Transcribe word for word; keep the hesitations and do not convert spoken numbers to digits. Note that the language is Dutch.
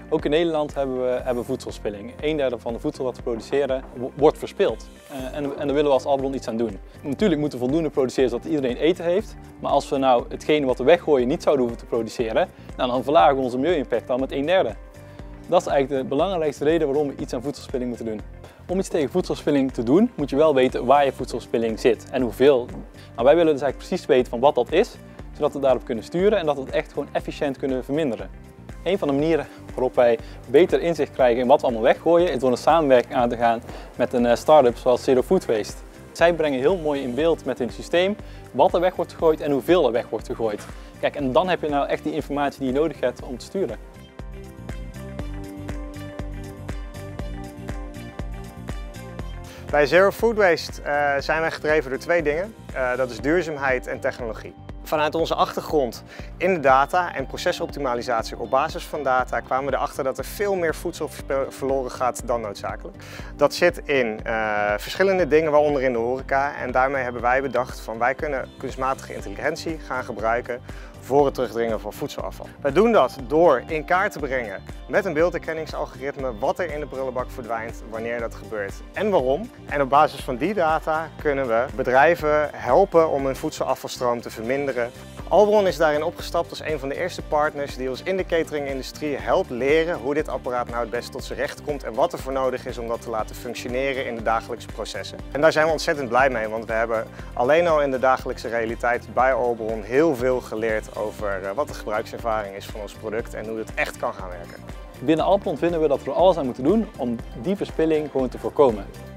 Ook in Nederland hebben we hebben voedselspilling. Een derde van de voedsel dat we produceren wordt verspild. Uh, en, en daar willen we als Albron iets aan doen. Natuurlijk moeten we voldoende produceren zodat iedereen eten heeft. Maar als we nou hetgene wat we weggooien niet zouden hoeven te produceren, nou, dan verlagen we onze milieu-impact al met een derde. Dat is eigenlijk de belangrijkste reden waarom we iets aan voedselspilling moeten doen. Om iets tegen voedselspilling te doen, moet je wel weten waar je voedselspilling zit en hoeveel. Nou, wij willen dus eigenlijk precies weten van wat dat is, zodat we daarop kunnen sturen en dat we het echt gewoon efficiënt kunnen verminderen. Een van de manieren waarop wij beter inzicht krijgen in wat we allemaal weggooien, is door een samenwerking aan te gaan met een start-up zoals Zero Food Waste. Zij brengen heel mooi in beeld met hun systeem wat er weg wordt gegooid en hoeveel er weg wordt gegooid. Kijk, en dan heb je nou echt die informatie die je nodig hebt om te sturen. Bij Zero Food Waste uh, zijn wij gedreven door twee dingen. Uh, dat is duurzaamheid en technologie. Vanuit onze achtergrond in de data en procesoptimalisatie op basis van data kwamen we erachter dat er veel meer voedsel verloren gaat dan noodzakelijk. Dat zit in uh, verschillende dingen, waaronder in de horeca. En daarmee hebben wij bedacht van wij kunnen kunstmatige intelligentie gaan gebruiken voor het terugdringen van voedselafval. Wij doen dat door in kaart te brengen met een beeldherkenningsalgoritme wat er in de prullenbak verdwijnt, wanneer dat gebeurt en waarom. En op basis van die data kunnen we bedrijven helpen om hun voedselafvalstroom te verminderen. Albron is daarin opgestapt als een van de eerste partners die ons in de cateringindustrie helpt leren hoe dit apparaat nou het best tot zijn recht komt en wat er voor nodig is om dat te laten functioneren in de dagelijkse processen. En daar zijn we ontzettend blij mee, want we hebben alleen al in de dagelijkse realiteit bij Albron heel veel geleerd over wat de gebruikservaring is van ons product en hoe het echt kan gaan werken. Binnen Albron vinden we dat we er alles aan moeten doen om die verspilling gewoon te voorkomen.